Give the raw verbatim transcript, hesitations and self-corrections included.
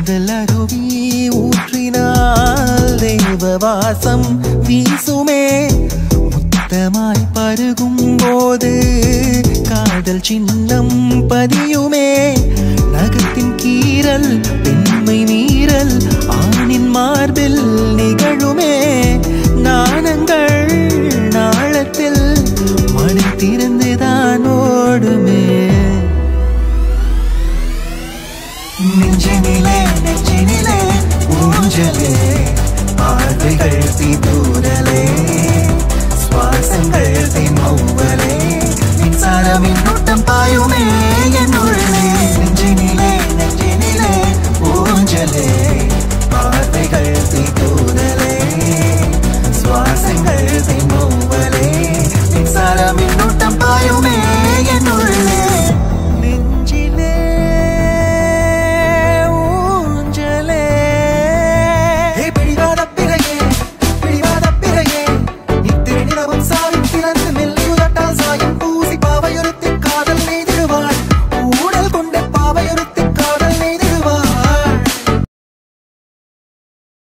காதல் அருவி ஊற்றினால் தேவவாசம் வீசுமே முத்தமாய் பருகும் போது காதல் சின்னம் பதியுமே நகத்தின் கீறல் பெண்மை மீறல் ஆணின் மார்பில் நிகழுமே நாணங்கள் நாளத்தில் மணி திறந்துதான் ஓடுமே நெஞ்சினிலே நெஞ்சினிலே ஊஞ்சலே பார்வைகள் தீதூரலே சுவாசங்கள் தென்மௌவலே மின்சாரமின் நோட்டம் பாயுமே என் உள்ளே நெஞ்சினிலே